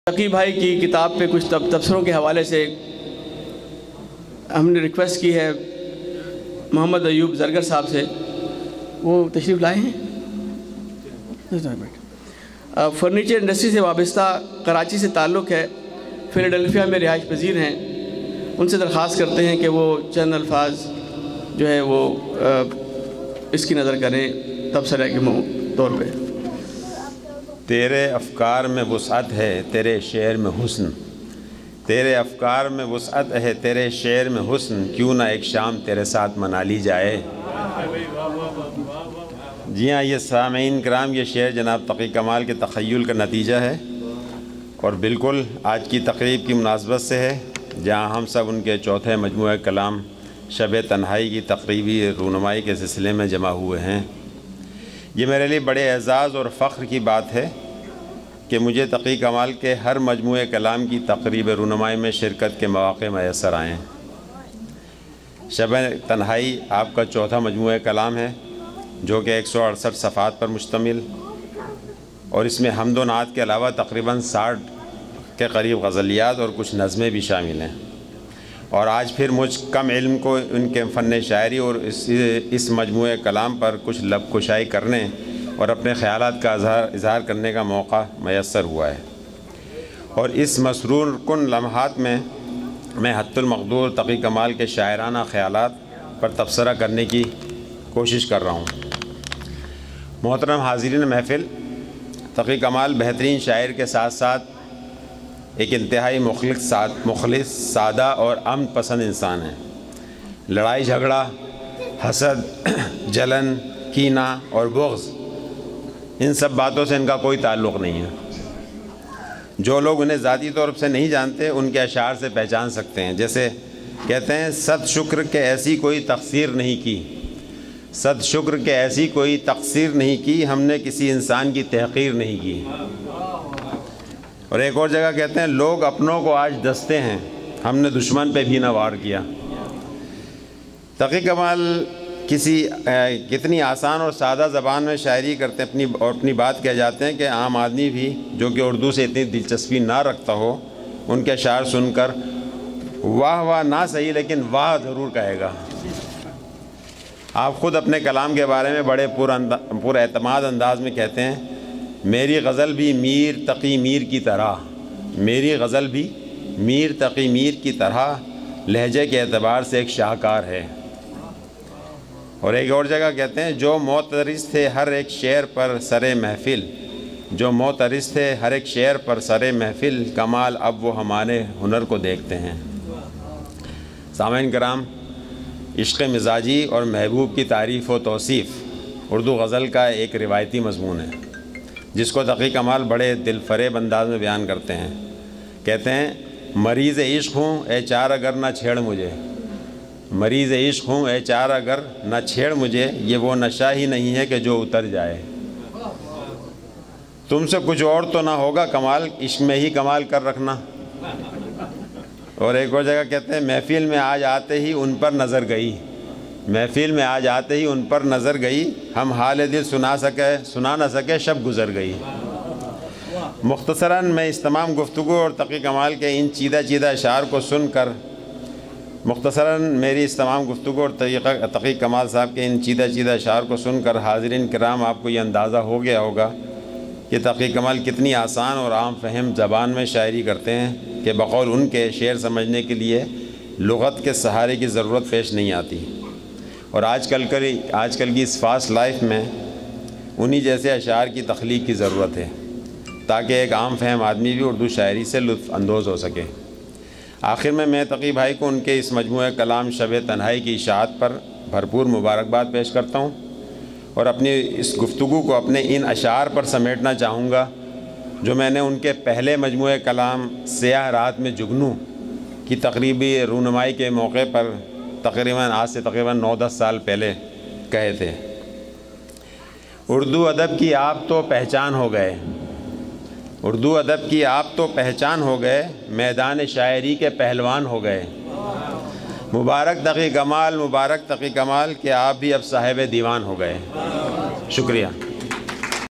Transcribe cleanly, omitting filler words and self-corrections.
تقی بھائی کی کتاب پہ کچھ تبصروں کے حوالے سے ہم نے ریکویسٹ کی ہے محمد ایوب زرگر صاحب سے، وہ تشریف لائے ہیں۔ فرنیچر انڈسٹری سے وابستہ کراچی سے تعلق ہے، فیلاڈیلفیا میں رہائش پذیر ہیں، ان سے درخواست کرتے ہیں کہ وہ چند الفاظ جو ہے وہ اس کی نظر کریں تبصرہ کے طور پہ۔ تیرے افکار میں وسعت ہے تیرے شعر میں حسن، تیرے افکار میں وسعت ہے تیرے شعر میں حسن، کیوں نہ ایک شام تیرے ساتھ منا لی جائے۔ جی ہاں، یہ سامعین کرام، یہ شعر جناب تقی کمال کے تخیل کا نتیجہ ہے اور بالکل آج کی تقریب کی مناسبت سے ہے، جہاں ہم سب ان کے چوتھے مجموعہ کلام شب تنہائی کی تقریبی رونمائی کے سلسلے میں جمع ہوئے ہیں۔ یہ میرے لیے بڑے اعزاز اور فخر کی بات ہے کہ مجھے تقی کمال کے ہر مجموعہ کلام کی تقریب رونمائی میں شرکت کے مواقع میسر آئیں۔ شب تنہائی آپ کا چوتھا مجموعہ کلام ہے، جو کہ 168 صفحات پر مشتمل، اور اس میں حمد و نعت کے علاوہ تقریباً 60 کے قریب غزلیات اور کچھ نظمیں بھی شامل ہیں۔ اور آج پھر مجھ کم علم کو ان کے فن شاعری اور اس مجموعہ کلام پر کچھ لب کشائی کرنے اور اپنے خیالات کا اظہار کرنے کا موقع میسر ہوا ہے، اور اس مسرور کن لمحات میں میں حد المقدور تقی کمال کے شاعرانہ خیالات پر تبصرہ کرنے کی کوشش کر رہا ہوں۔ محترم حاضرین محفل، تقی کمال بہترین شاعر کے ساتھ ساتھ ایک انتہائی مخلص، سادہ اور امن پسند انسان ہیں۔ لڑائی جھگڑا، حسد، جلن، کینہ اور بغض، ان سب باتوں سے ان کا کوئی تعلق نہیں ہے۔ جو لوگ انہیں ذاتی طور سے نہیں جانتے ان کے اشعار سے پہچان سکتے ہیں، جیسے کہتے ہیں: صد شکر کہ ایسی کوئی تقصیر نہیں کی، صد شکر کہ ایسی کوئی تقصیر نہیں کی، ہم نے کسی انسان کی تحقیر نہیں کی۔ اور ایک اور جگہ کہتے ہیں: لوگ اپنوں کو آج ڈستے ہیں، ہم نے دشمن پہ بھی نہ وار کیا۔ تقی کمال کتنی آسان اور سادہ زبان میں شاعری کرتے ہیں، اپنی بات کہہ جاتے ہیں کہ عام آدمی بھی جو کہ اردو سے اتنی دلچسپی نہ رکھتا ہو، ان کے اشعار سن کر واہ واہ نہ صحیح لیکن واہ ضرور کہے گا۔ آپ خود اپنے کلام کے بارے میں بڑے پر اعتماد انداز میں کہتے ہیں: میری غزل بھی میر تقی میر کی طرح، میری غزل بھی میر تقی میر کی طرح لہجے کے اعتبار سے ایک شاہکار ہے۔ اور ایک اور جگہ کہتے ہیں: جو معترض تھے ہر ایک شعر پر سر محفل، جو معترض تھے ہر ایک شعر پر سر محفل، کمال اب وہ ہمارے ہنر کو دیکھتے ہیں۔ سامعین کرام، عشق مزاجی اور محبوب کی تعریف و توصیف اردو غزل کا ایک روایتی مضمون ہے، جس کو تقی کمال بڑے دل فریب انداز میں بیان کرتے ہیں۔ کہتے ہیں: مریض عشق ہوں اے چار اگر نہ چھیڑ مجھے، مریض عشق ہوں اے چار اگر نہ چھیڑ مجھے، یہ وہ نشہ ہی نہیں ہے کہ جو اتر جائے۔ تم سے کچھ اور تو نہ ہوگا کمال، عشق میں ہی کمال کر رکھنا۔ اور ایک اور جگہ کہتے ہیں: محفل میں آج آتے ہی ان پر نظر گئی، محفل میں آج آتے ہی ان پر نظر گئی، ہم حال دل سنا نہ سکے شب گزر گئی۔ مختصراً میں اس تمام گفتگو اور تقی کمال کے ان چیدہ اشعار کو سن کر میری اس تمام گفتگو اور تقی کمال صاحب کے ان چیدہ اشعار کو سن کر حاضرین کرام آپ کو یہ اندازہ ہو گیا ہوگا کہ تقی کمال کتنی آسان اور عام فہم زبان میں شاعری کرتے ہیں کہ بقول ان کے شعر سمجھنے کے لیے لغت کے سہارے کی ضرورت پیش نہیں آتی۔ اور آج کل کی اس فاسٹ لائف میں انہی جیسے اشعار کی تخلیق کی ضرورت ہے، تاکہ ایک عام فہم آدمی بھی اردو شاعری سے لطف اندوز ہو سکے۔ آخر میں تقی بھائی کو ان کے اس مجموعہ کلام شب تنہائی کی اشاعت پر بھرپور مبارکباد پیش کرتا ہوں، اور اپنی اس گفتگو کو اپنے ان اشعار پر سمیٹنا چاہوں گا جو میں نے ان کے پہلے مجموعہ کلام سیاہ رات میں جگنو کی تقریبی رونمائی کے موقع پر آج سے تقریباً 9-10 سال پہلے کہے تھے۔ اردو ادب کی آپ تو پہچان ہو گئے، اردو ادب کی آپ تو پہچان ہو گئے، میدان شاعری کے پہلوان ہو گئے۔ مبارک تقی کمال، مبارک تقی کمال کہ آپ بھی اب صاحب دیوان ہو گئے۔ شکریہ۔